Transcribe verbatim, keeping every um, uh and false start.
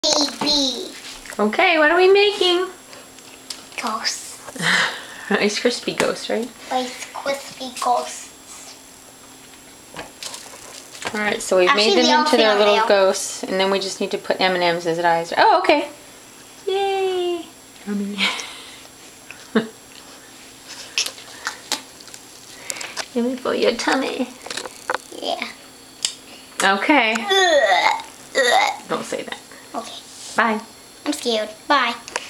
Baby. Okay, what are we making? Ghosts. Rice Krispie ghost, right? Rice Krispie ghosts. Alright, so we've Actually, made they them all into fit their on little there. ghosts, and then we just need to put M and M's as eyes. Oh, okay. Yay! Yummy. Yummy for your tummy. Yeah. Okay. Ugh. Ugh. Don't say that. Okay. Bye. I'm scared. Bye.